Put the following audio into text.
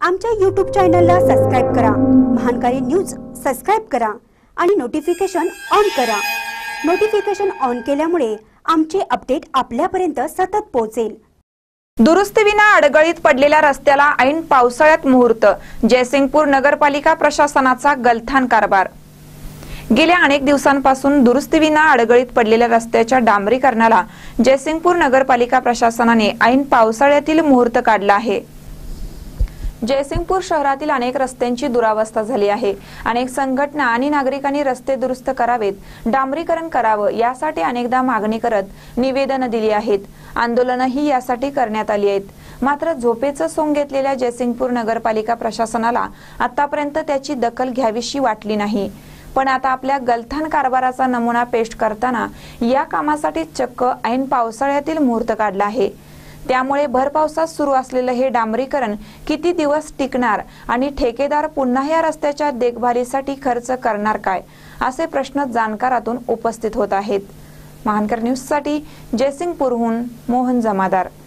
आमच्या YouTube चॅनलला subscribe करा, महानकारी न्यूज सबस्क्राइब करा आणि नोटिफिकेशन ऑन करा। नोटिफिकेशन ऑन केल्यामुळे आमचे अपडेट आपल्यापर्यंत सतत पोहोचेल। दुरुस्तीविना अडगळीत पडलेल्या रस्त्याला ऐन पावसाळ्यात मुहूर्त, जयसिंगपूर नगरपालिका प्रशासनाचा गलथान कारभार। गेल्या अनेक दिवसांपासून दुरुस्तीविना अडगळीत पडलेल्या रस्त्याच्या डांबरीकरणाला जयसिंगपूर नगरपालिका प्रशासनाने ऐन पावसाळ्यातील मुहूर्त काढला आहे। जयसिंगपूर शहरातील अनेक रस्त्यांची दुरावस्था झाली आहे। अनेक संघटना आणि नागरिकांनी रस्ते दुरुस्त करावेत, डांबरीकरण करावं यासाठी अनेकदा मागणी करत निवेदन दिली आहेत। आंदोलनही यासाठी करण्यात आली आहेत। मात्र झोपेचं सोंग घेतलेल्या जयसिंगपूर नगरपालिका प्रशासनाला आतापर्यंत त्याची दखल घ्यावीशी वाटली नाही। पण आता आपल्या गलथान कारभाराचा नमुना पेश करताना या कामासाठी चक्क ऐन पावसाळ्यातील मुहूर्त काढला आहे। त्यामुळे भर पावसात सुरू असलेले हे डांबरीकरण किती दिवस टिकणार आणि ठेकेदार पुन्हा या रस्त्याच्या देखभालीसाठी खर्च करणार काय, असे प्रश्न जाणकारातून उपस्थित होत आहेत। महानकर न्यूज साठी जयसिंगपूरहून मोहन जमादार।